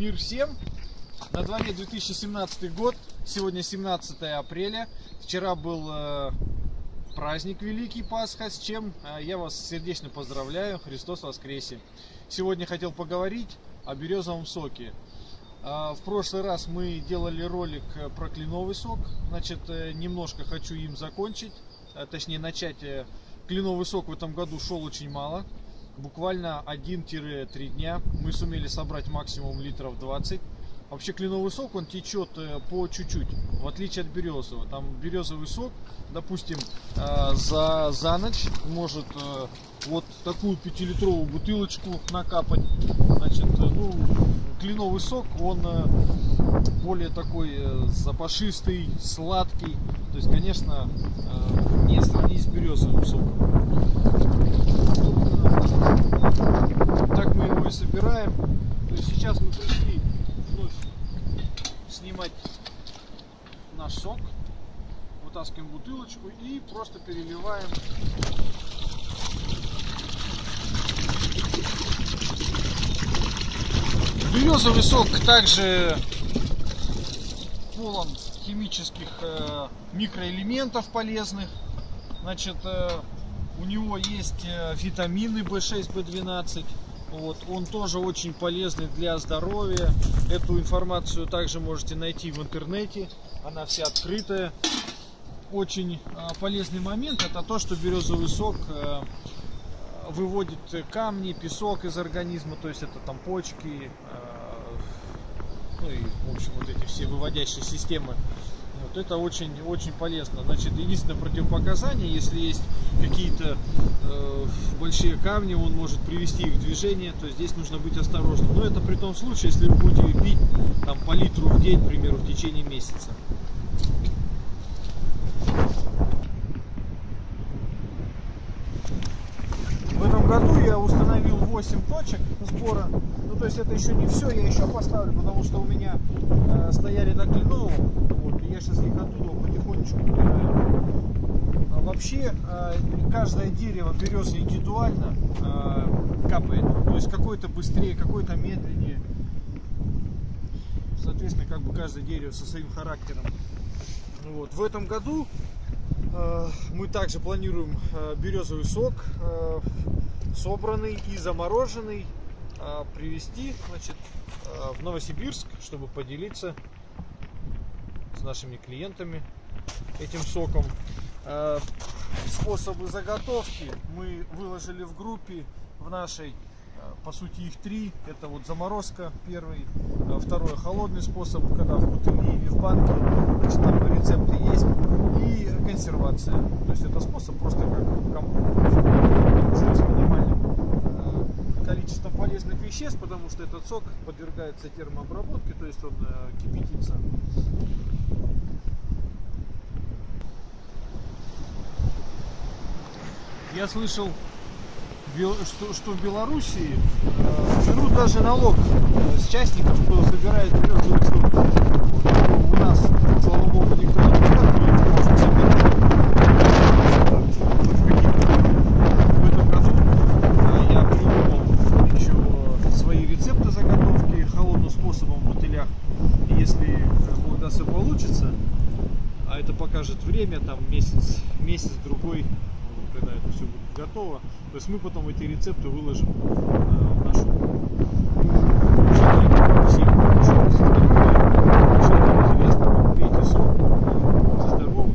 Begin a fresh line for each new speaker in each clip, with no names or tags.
Мир всем! На дворе 2017 год, сегодня 17 апреля. Вчера был праздник Великий Пасха, с чем я вас сердечно поздравляю. Христос воскресе! Сегодня хотел поговорить о березовом соке. В прошлый раз мы делали ролик про кленовый сок, значит, немножко хочу им закончить, точнее начать. Кленовый сок в этом году шел очень мало, буквально 1-3 дня. Мы сумели собрать максимум литров 20. Вообще кленовый сок, он течет по чуть-чуть, в отличие от березового. Там березовый сок, допустим, за ночь может вот такую 5-литровую бутылочку накапать. Значит, кленовый сок, он более такой запашистый, сладкий. То есть, конечно, не сравнить с березовым соком. Так мы его и собираем. То есть сейчас мы пришли вновь снимать наш сок. Вытаскиваем бутылочку и просто переливаем. Березовый сок также полон химических микроэлементов полезных. Значит, у него есть витамины B6, B12. Вот, он тоже очень полезный для здоровья. Эту информацию также можете найти в интернете. Она вся открытая. Очень полезный момент — это то, что березовый сок выводит камни, песок из организма. То есть это там почки, ну и в общем вот эти все выводящие системы. Вот это очень полезно. Значит, единственное противопоказание: если есть какие-то большие камни, он может привести их в движение, то здесь нужно быть осторожным. Но это при том случае, если вы будете пить там по литру в день, к примеру, в течение месяца. В этом году я установил 8 точек сбора. Ну, то есть это еще не все, я еще поставлю, потому что у меня стояли на кленовом. Вот, и я сейчас их оттуда потихонечку убираю. Вообще, каждое дерево березы индивидуально капает. То есть какое-то быстрее, какое-то медленнее. Соответственно, как бы каждое дерево со своим характером. Вот. В этом году мы также планируем березовый сок, собранный и замороженный, привезти, значит, в Новосибирск, чтобы поделиться с нашими клиентами этим соком. Способы заготовки мы выложили в группе в нашей. По сути, их 3. Это вот заморозка первый, второй холодный способ, когда в бутыле или в банке. Значит, там рецепты есть. И консервация. То есть это способ просто как компот с минимальным количеством полезных веществ, потому что этот сок подвергается термообработке, то есть он кипятится. Я слышал, что в Белоруссии берут даже налог с частников, кто собирает березовый сок. У нас, слава богу, никто не может собирать. В этом году я придумал еще свои рецепты заготовки холодным способом в бутылях. И если когда все получится, а это покажет время, там месяц-другой, когда это все будет готово, то есть мы потом эти рецепты выложим в нашу пейте сок, будьте здоровы.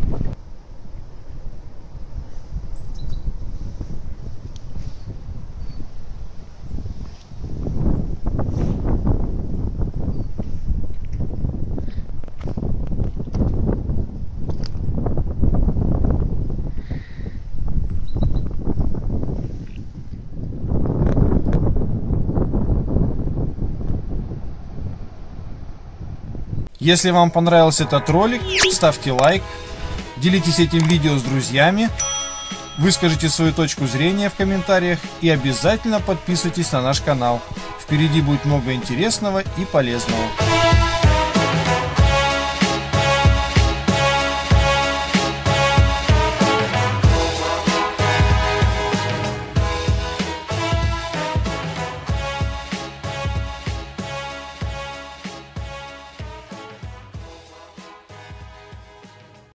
Если вам понравился этот ролик, ставьте лайк, делитесь этим видео с друзьями, выскажите свою точку зрения в комментариях и обязательно подписывайтесь на наш канал. Впереди будет много интересного и полезного.